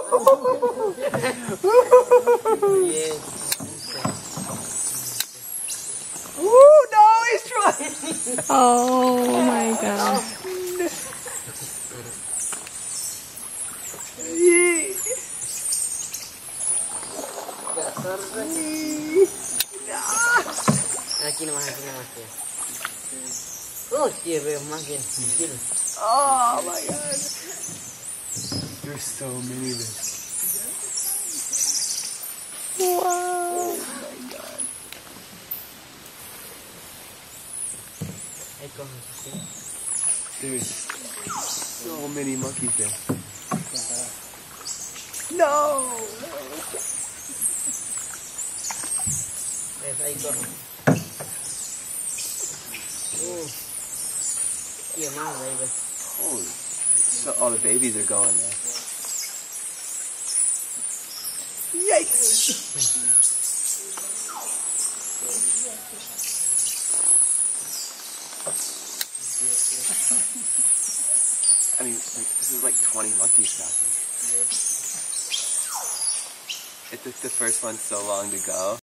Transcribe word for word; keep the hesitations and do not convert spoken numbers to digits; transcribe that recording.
Ooh, no, he's trying. Oh my god. Aquí nomás, aquí nomás. Oh, sí, veo más bien. Oh my god. There's so many of them. Wow. Oh my god. There's so many monkeys there. No! Ahí corre. Oh. Yeah, man, baby. Holy. So all the babies are going there. Yikes! I mean, like, this is like twenty monkeys passing. It took the first one so long to go.